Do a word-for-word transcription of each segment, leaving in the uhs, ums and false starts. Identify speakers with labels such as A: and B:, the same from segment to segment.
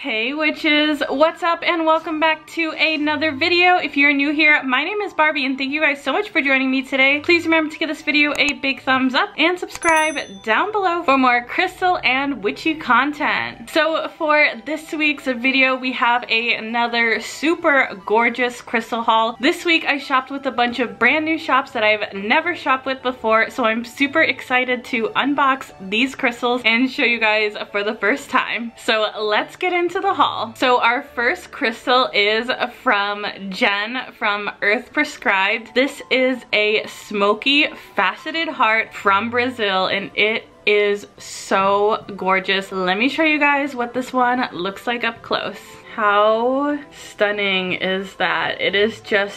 A: Hey witches, what's up and welcome back to another video. If you're new here, my name is Barbie and thank you guys so much for joining me today. Please remember to give this video a big thumbs up and subscribe down below for more crystal and witchy content. So for this week's video, we have a, another super gorgeous crystal haul. This week I shopped with a bunch of brand new shops that I've never shopped with before, so I'm super excited to unbox these crystals and show you guys for the first time. So let's get into the haul. So our first crystal is from Jen from Earth Prescribed. This is a smoky faceted heart from Brazil and it is so gorgeous. Let me show you guys what this one looks like up close. How stunning is that? It is just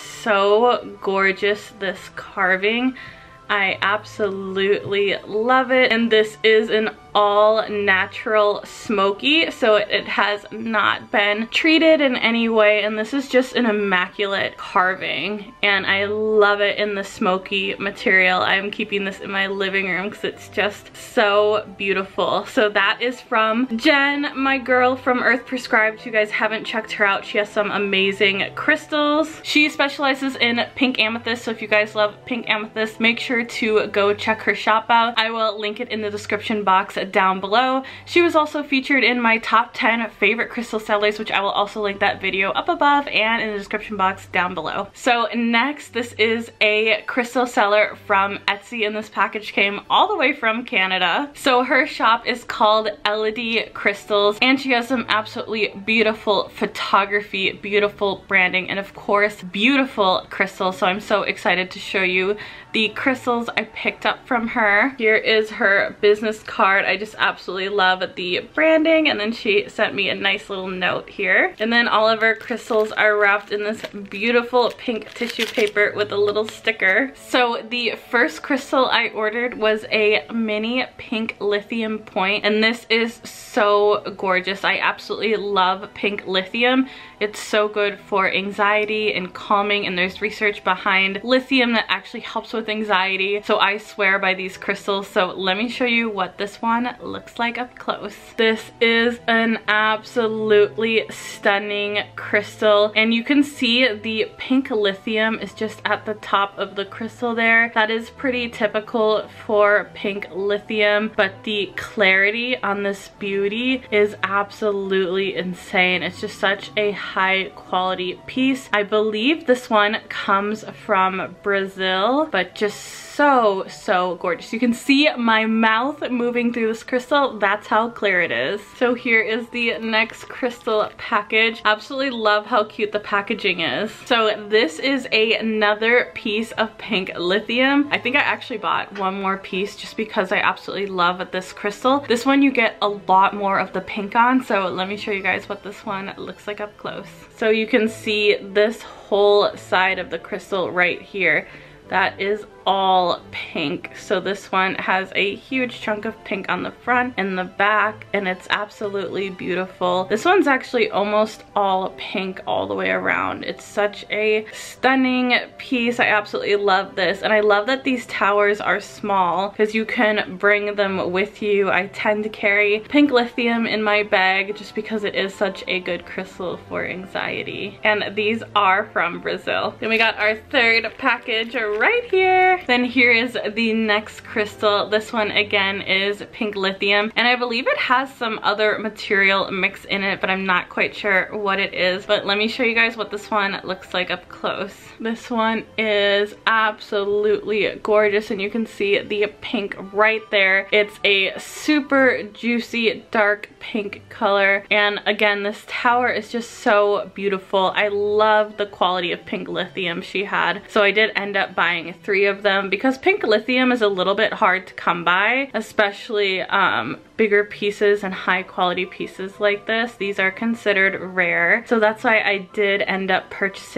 A: so gorgeous, this carving. I absolutely love it, and this is an all natural smoky, so it, it has not been treated in any way, and this is just an immaculate carving and I love it in the smoky material. I'm keeping this in my living room because it's just so beautiful. So that is from Jen, my girl from Earth Prescribed. If you guys haven't checked her out, she has some amazing crystals. She specializes in pink amethyst, so if you guys love pink amethyst, make sure to go check her shop out. I will link it in the description box down below. She was also featured in my top ten favorite crystal sellers, which I will also link that video up above and in the description box down below. So next, this is a crystal seller from Etsy, and this package came all the way from Canada. So her shop is called Elodie Crystals, and she has some absolutely beautiful photography, beautiful branding, and of course beautiful crystals. So I'm so excited to show you the crystals I picked up from her. Here is her business card. I just absolutely love the branding, and then she sent me a nice little note here. And then all of her crystals are wrapped in this beautiful pink tissue paper with a little sticker. So the first crystal I ordered was a mini pink lithium point, and this is so gorgeous. I absolutely love pink lithium. It's so good for anxiety and calming, and there's research behind lithium that actually helps with anxiety. So I swear by these crystals. So let me show you what this one looks like up close. This is an absolutely stunning crystal, and you can see the pink lithium is just at the top of the crystal there. That is pretty typical for pink lithium, but the clarity on this beauty is absolutely insane. It's just such a high quality piece. I believe this one comes from Brazil, but just so so gorgeous. You can see my mouth moving through this crystal. That's how clear it is. So here is the next crystal package. Absolutely love how cute the packaging is. So this is a, another piece of pink lithium. I think I actually bought one more piece just because I absolutely love this crystal. This one you get a lot more of the pink on, so let me show you guys what this one looks like up close. So you can see this whole side of the crystal right here. That is all pink. So this one has a huge chunk of pink on the front and the back, and it's absolutely beautiful. This one's actually almost all pink all the way around. It's such a stunning piece. I absolutely love this, and I love that these towers are small because you can bring them with you. I tend to carry pink lithium in my bag just because it is such a good crystal for anxiety, and these are from Brazil. Then we got our third package right here. Then here is the next crystal. This one again is pink lithium, and I believe it has some other material mixed in it, but I'm not quite sure what it is. But let me show you guys what this one looks like up close. This one is absolutely gorgeous, and you can see the pink right there. It's a super juicy dark pink color, and again this tower is just so beautiful. I love the quality of pink lithium she had, so I did end up buying three of them because pink lithium is a little bit hard to come by, especially um, bigger pieces and high quality pieces like this. These are considered rare, so that's why I did end up purchasing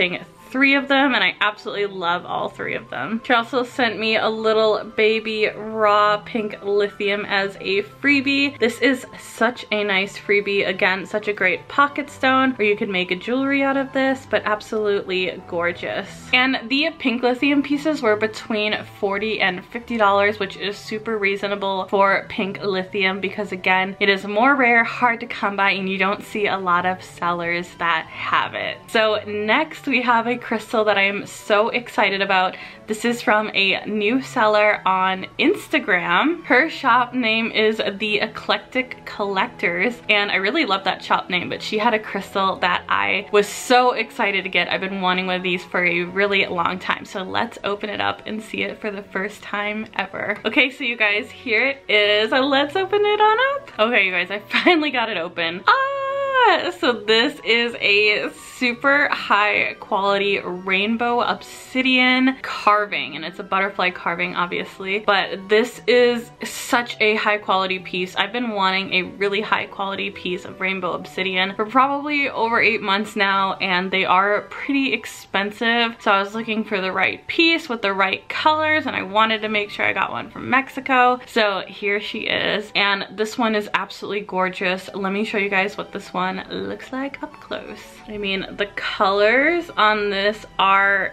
A: three of them and I absolutely love all three of them. She also sent me a little baby raw pink lithium as a freebie. This is such a nice freebie. Again, such a great pocket stone, or you could make a jewelry out of this, but absolutely gorgeous. And the pink lithium pieces were between forty and fifty dollars, which is super reasonable for pink lithium because again, it is more rare, hard to come by, and you don't see a lot of sellers that have it. So next we have a crystal that I am so excited about. This is from a new seller on Instagram. Her shop name is The Eclectic Collectors, and I really love that shop name, but she had a crystal that I was so excited to get. I've been wanting one of these for a really long time, so let's open it up and see it for the first time ever. Okay, so you guys, here it is. Let's open it on up. Okay, you guys, I finally got it open. Ah! So this is a super high quality rainbow obsidian carving, and it's a butterfly carving obviously, but this is such a high quality piece. I've been wanting a really high quality piece of rainbow obsidian for probably over eight months now, and they are pretty expensive, so I was looking for the right piece with the right colors, and I wanted to make sure I got one from Mexico. So here she is, and this one is absolutely gorgeous. Let me show you guys what this one looks like up close. I mean, the colors on this are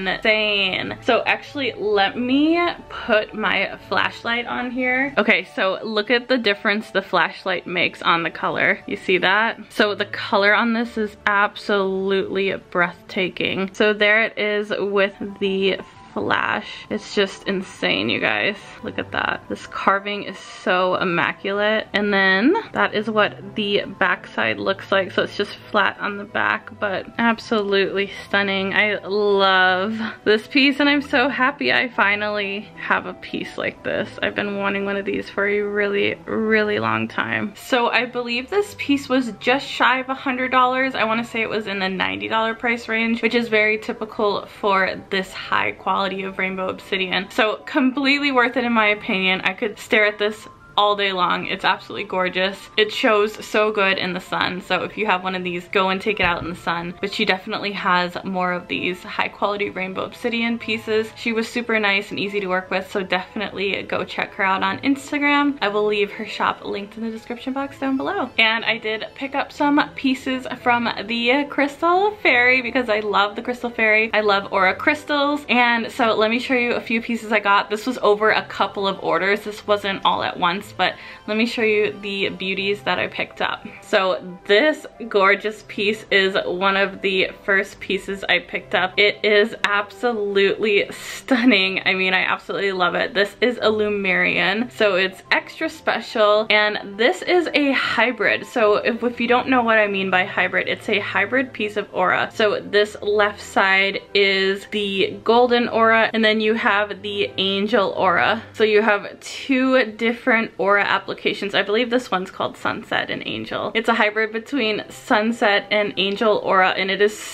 A: insane. So actually, let me put my flashlight on here. Okay, so look at the difference the flashlight makes on the color. You see that? So the color on this is absolutely breathtaking. So there it is with the flash. It's just insane, you guys. Look at that. This carving is so immaculate. And then that is what the backside looks like. So it's just flat on the back, but absolutely stunning. I love this piece, and I'm so happy I finally have a piece like this. I've been wanting one of these for a really, really long time. So I believe this piece was just shy of a hundred dollars. I want to say it was in the ninety dollar price range, which is very typical for this high quality of rainbow obsidian. So completely worth it in my opinion. I could stare at this all day long. It's absolutely gorgeous. It shows so good in the sun, so if you have one of these, go and take it out in the sun. But she definitely has more of these high quality rainbow obsidian pieces. She was super nice and easy to work with, so definitely go check her out on Instagram. I will leave her shop linked in the description box down below. And I did pick up some pieces from the Crystal Fairy because I love the Crystal Fairy. I love aura crystals, and so let me show you a few pieces I got. This was over a couple of orders. This wasn't all at once, but let me show you the beauties that I picked up. So this gorgeous piece is one of the first pieces I picked up. It is absolutely stunning. I mean, I absolutely love it. This is a Lumerian, so it's extra special, and this is a hybrid. So if, if you don't know what I mean by hybrid, it's a hybrid piece of aura. So this left side is the golden aura, and then you have the angel aura. So you have two different aura applications. I believe this one's called Sunset and Angel. It's a hybrid between Sunset and Angel aura, and it is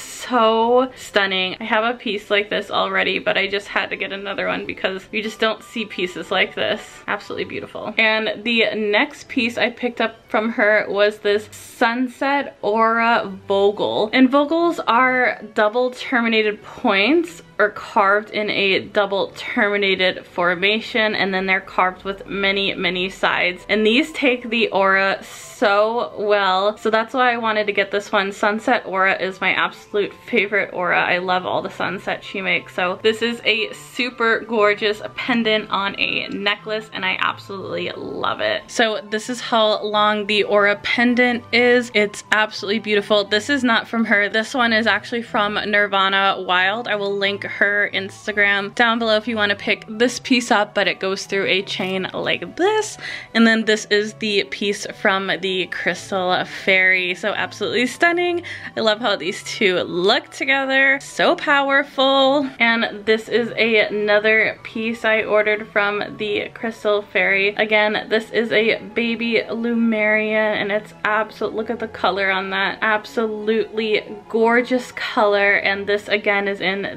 A: so stunning. I have a piece like this already, but I just had to get another one because you just don't see pieces like this. Absolutely beautiful. And the next piece I picked up from her was this Sunset Aura Vogel. And Vogels are double terminated points, or carved in a double terminated formation, and then they're carved with many, many sides. And these take the aura so well, so that's why I wanted to get this one. Sunset Aura is my absolute favorite aura. I love all the sunsets she makes. So this is a super gorgeous pendant on a necklace, and I absolutely love it. So this is how long the aura pendant is. It's absolutely beautiful. This is not from her. This one is actually from Nirvana Wild. I will link her Instagram down below if you want to pick this piece up, but it goes through a chain like this. And then this is the piece from the Crystal Fairy. So absolutely stunning. I love how these two look together. So powerful. And this is a, another piece I ordered from the Crystal Fairy. Again, this is a baby Lumerian, and it's absolute, look at the color on that. Absolutely gorgeous color. And this again is in that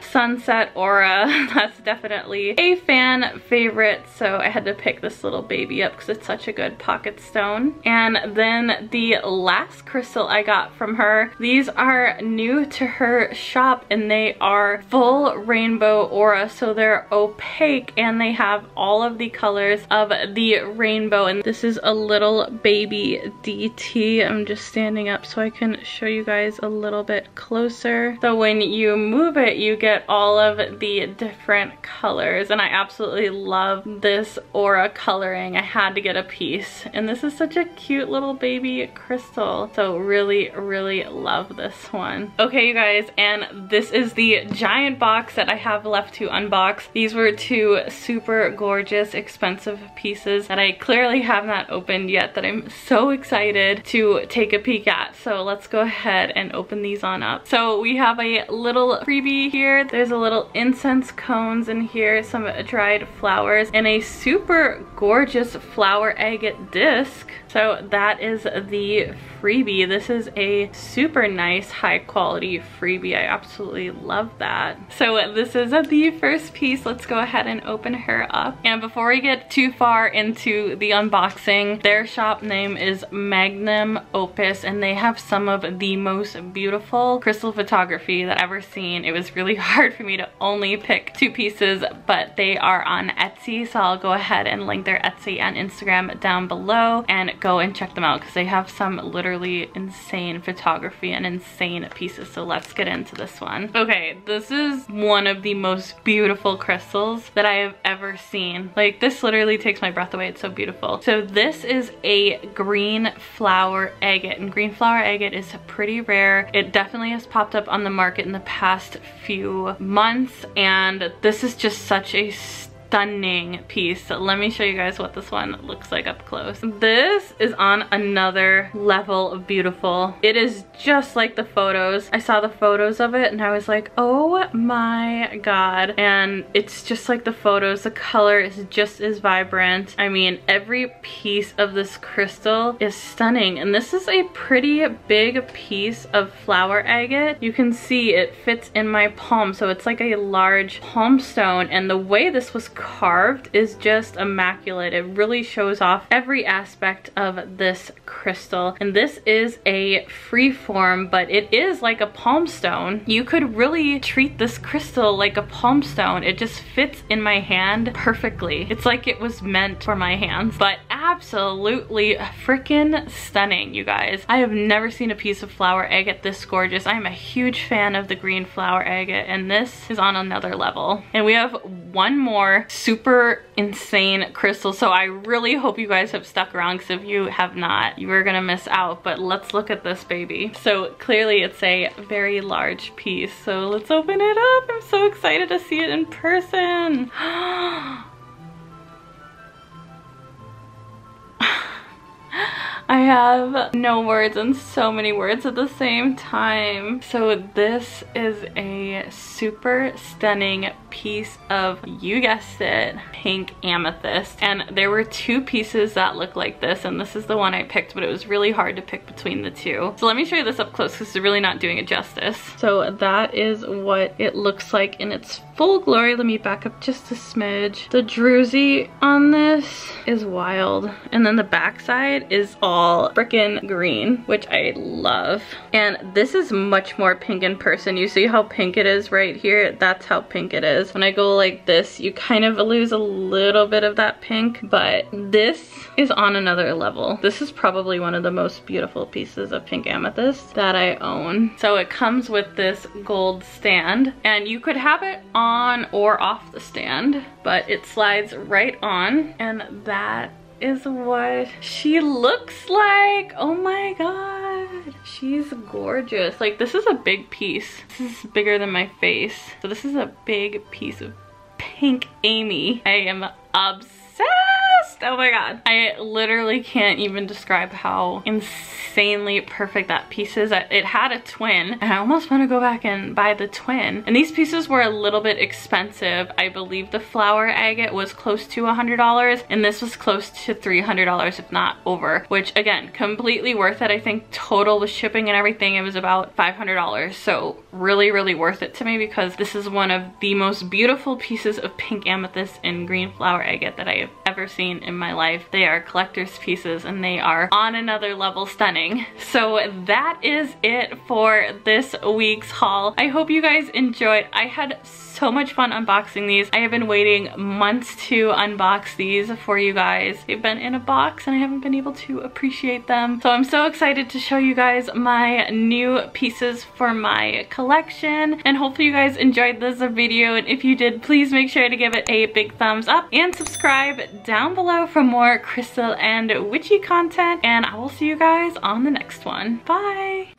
A: Sunset Aura. That's definitely a fan favorite, so I had to pick this little baby up because it's such a good pocket stone. And then the last crystal I got from her, these are new to her shop and they are full rainbow aura, so they're opaque and they have all of the colors of the rainbow. And this is a little baby D T. I'm just standing up so I can show you guys a little bit closer. So when you move it, you get all of the different colors, and I absolutely love this aura coloring. I had to get a piece, and this is such a cute little baby crystal, so really really love this one. Okay you guys, and this is the giant box that I have left to unbox. These were two super gorgeous expensive pieces that I clearly have not opened yet, that I'm so excited to take a peek at. So let's go ahead and open these on up. So we have a little freebie here. There's a little incense cones in here, some dried flowers, and a super gorgeous flower agate disc. So that is the freebie. This is a super nice high quality freebie. I absolutely love that. So this is the first piece. Let's go ahead and open her up. And before we get too far into the unboxing, their shop name is Magnum Opus, and they have some of the most beautiful crystal photography that I've ever seen. It was really hard for me to only pick two pieces, but they are on Etsy, so I'll go ahead and link their Etsy and Instagram down below and go and check them out because they have some literally insane photography and insane pieces. So let's get into this one. Okay, this is one of the most beautiful crystals that I have ever seen. Like, this literally takes my breath away. It's so beautiful. So this is a green flower agate, and green flower agate is pretty rare. It definitely has popped up on the market in the past few months, and this is just such a stunning piece. So let me show you guys what this one looks like up close. This is on another level of beautiful. It is just like the photos. I saw the photos of it and I was like, oh my god. And it's just like the photos. The color is just as vibrant. I mean, every piece of this crystal is stunning. And this is a pretty big piece of flower agate. You can see it fits in my palm. So it's like a large palm stone, and the way this was carved is just immaculate. It really shows off every aspect of this crystal. And this is a free form, but it is like a palm stone. You could really treat this crystal like a palm stone. It just fits in my hand perfectly. It's like it was meant for my hands, but absolutely freaking stunning, you guys. I have never seen a piece of flower agate this gorgeous. I'm a huge fan of the green flower agate, and this is on another level. And we have one more super insane crystal, so I really hope you guys have stuck around, because if you have not, you are gonna miss out. But let's look at this baby. So clearly it's a very large piece, so let's open it up. I'm so excited to see it in person. I have no words and so many words at the same time. So this is a super stunning piece of, you guessed it, pink amethyst. And there were two pieces that look like this, and this is the one I picked, but it was really hard to pick between the two. So let me show you this up close because it's really not doing it justice. So that is what it looks like in its full glory. Let me back up just a smidge. The druzy on this is wild. And then the backside is all frickin' green, which I love. And this is much more pink in person. You see how pink it is right here? That's how pink it is. When I go like this, you kind of lose a little bit of that pink, but this is on another level. This is probably one of the most beautiful pieces of pink amethyst that I own. So it comes with this gold stand, and you could have it on or off the stand, but it slides right on, and that is what she looks like. Oh my god, she's gorgeous. Like, this is a big piece. This is bigger than my face. So this is a big piece of pink Amy. I am obsessed best. Oh my god. I literally can't even describe how insanely perfect that piece is. It had a twin, and I almost want to go back and buy the twin. And these pieces were a little bit expensive. I believe the flower agate was close to a hundred dollars, and this was close to three hundred dollars, if not over, which again, completely worth it. I think total with shipping and everything, it was about five hundred dollars. So really, really worth it to me, because this is one of the most beautiful pieces of pink amethyst and green flower agate that I have ever seen in my life. They are collector's pieces, and they are on another level stunning. So that is it for this week's haul. I hope you guys enjoyed. I had so much fun unboxing these. I have been waiting months to unbox these for you guys. They've been in a box and I haven't been able to appreciate them. So I'm so excited to show you guys my new pieces for my collection, and hopefully you guys enjoyed this video, and if you did, please make sure to give it a big thumbs up and subscribe down below for more crystal and witchy content, and I will see you guys on the next one. Bye!